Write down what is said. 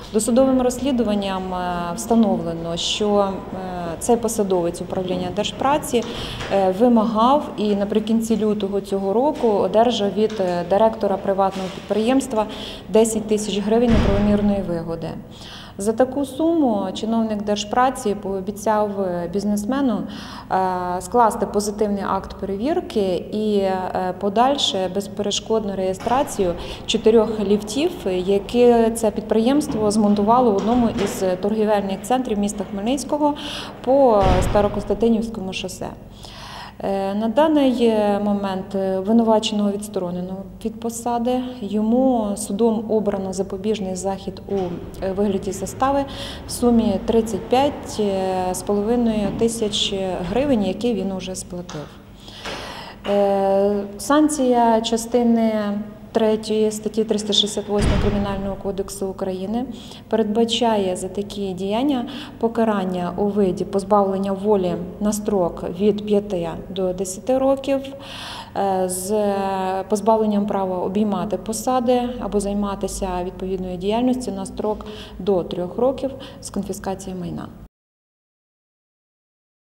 Досудовим розслідуванням встановлено, що цей посадовець управління Держпраці вимагав і наприкінці лютого цього року одержав від директора приватного підприємства 10 тисяч гривень неправомірної вигоди. За таку суму чиновник Держпраці пообіцяв бізнесмену скласти позитивний акт перевірки і подальше безперешкодну реєстрацію 4 ліфтів, які це підприємство змонтувало в одному із торгівельних центрів міста Хмельницького по Старокостянтинівському шосе. На даний момент винуваченого відсторонено від посади, йому судом обрано запобіжний захід у вигляді застави в сумі 35,5 тисяч гривень, які він уже сплатив. Санкція частини 3 статті 368 Кримінального кодексу України передбачає за такі діяння покарання у виді позбавлення волі на строк від 5 до 10 років, з позбавленням права обіймати посади або займатися відповідною діяльністю на строк до 3 років з конфіскацією майна.